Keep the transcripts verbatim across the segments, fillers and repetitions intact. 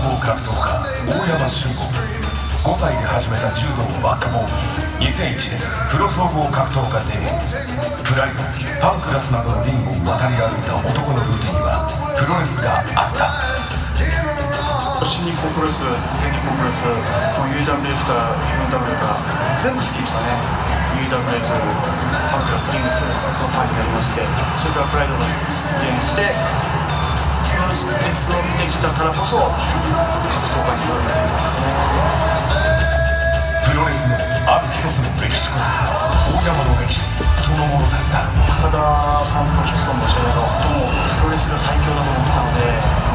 総合格闘家大山俊吾。ごさいで始めた柔道バックボーン。にせんいちねんプロ総合格闘家デビュー。プライド、パンクラスなどのリングを渡り歩いた男のルーツにはプロレスがあった。 新日本プロレス、全日本プロレス、もう ユーダブリューエフ から キューエヌダブリュー から全部好きでしたね。 ユーダブリューエフ、パンクラスリングスのパンになりまして、それからプライドが出現してプロレスを見てきたからこそ格闘家になっていたんですよね。 プロレスのある一つの歴史こそ大山の歴史そのものだった。 高田さんとヒクソンの時代がもうプロレスが最強だと思ってたので、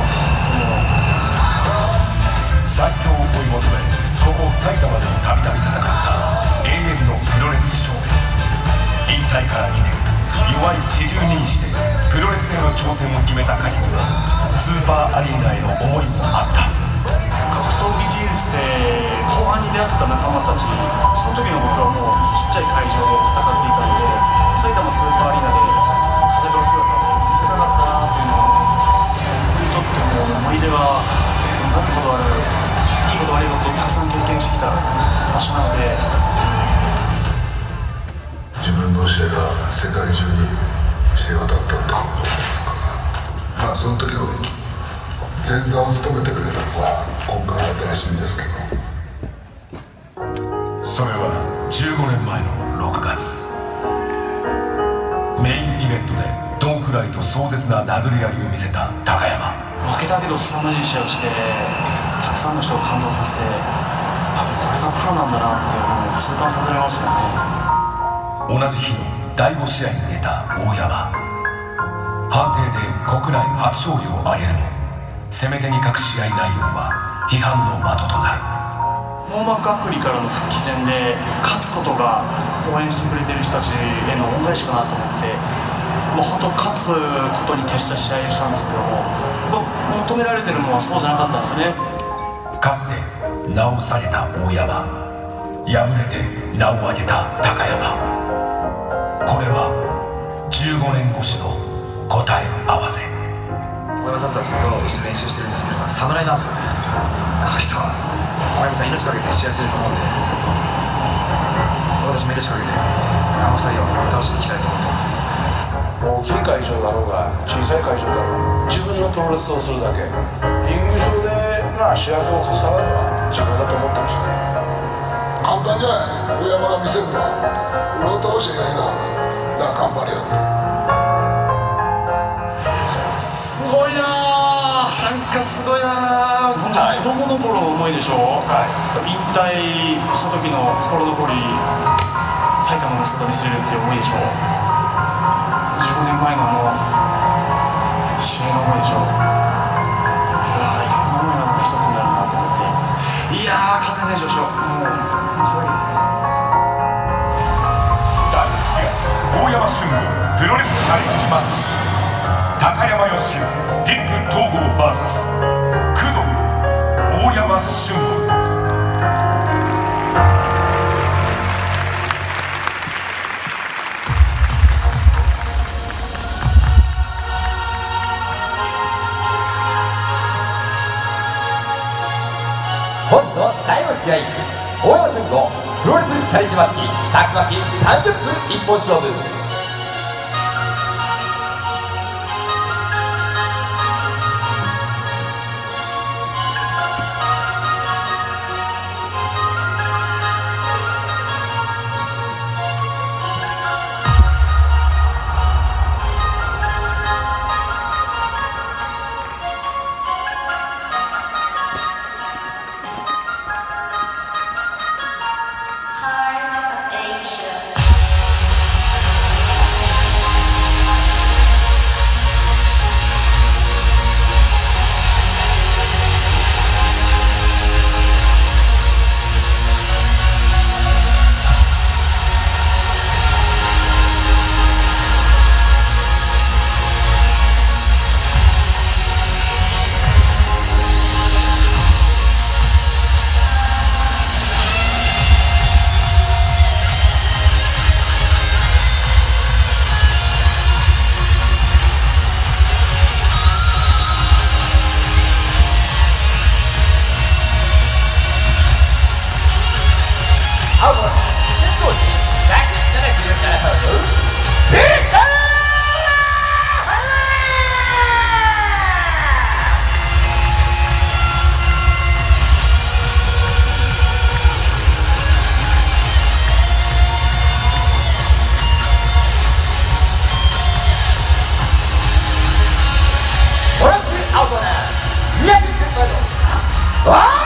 最強を追い求めここ埼玉でもたびたび戦った永遠のプロレス少年。引退からにねん、弱い四十二にしてプロレスへの挑戦を決めた彼にはスーパーアリーナへの思いもあった。 格闘技人生後半に出会った仲間たち、その時の僕はもうちっちゃい会場で戦っていたので、埼玉スーパーアリーナで戦う姿を見せたかったなっていうのは僕にとっても思い出はなるほどある、いいこと悪いことをたくさん経験してきた場所なので、 自分の試合が世界中に知れ渡ったってことですから、まあその時の前座を務めてくれたのは今回新しいんですけど、 それはじゅうごねんまえのろくがつ、メインイベントでドンフライと壮絶な殴り合いを見せた高山。 負けたけど凄まじい試合をしてたくさんの人を感動させて、あ、これがプロなんだなっていうのを痛感させられましたよね。 同じ日のだいご試合に出た大山。判定で国内初勝利を挙げるも攻め手に欠く試合内容は批判の的となる。 網膜剥離からの復帰戦で勝つことが応援してくれてる人たちへの恩返しかなと思って、もう本当勝つことに徹した試合をしたんですけども、求められてるものはそうじゃなかったんですよね。 勝って名を下げた大山、敗れて名を上げた高山。これはじゅうごねんごしの答え合わせ。 大山さんとはずっと一緒に練習してるんですけど、侍なんですよね。あの人は大山さん命かけて試合すると思うんで、私も命かけてあのふたりを倒しに行きたいと思ってます。 大きい会場だろうが小さい会場だろうが自分のプロレスをするだけ、リング上で、まあ、主役を重ねるのは自分だと思ってるしね。 簡単じゃない。大山が見せるのは俺を倒してやりながら、だから頑張れよって。 すごいなぁ、参加すごいなぁ。本当子供の頃の思いでしょ、はい、引退した時の心残り、埼玉の姿見せれるっていう思いでしょ、じゅうごねんまえのあの試合の思いでしょ。ああ、いろんな思いが一つになるなと思って、いやー、完全燃焼しよう。もうそういうわけですね。 だいいち試合、大山俊吾プロレスチャレンジマッチ。高山義雄ディック統合 ブイエス 工藤大山俊吾。 本日のだいの試合、大山俊吾プロレスチャレンジマッチタッグマッチさんじゅっぷん一本勝負。 あ